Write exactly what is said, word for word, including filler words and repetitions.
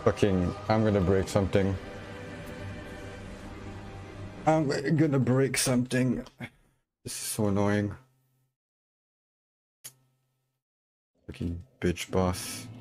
Fucking, I'm gonna break something. I'm gonna break something. This is so annoying. Fucking bitch boss.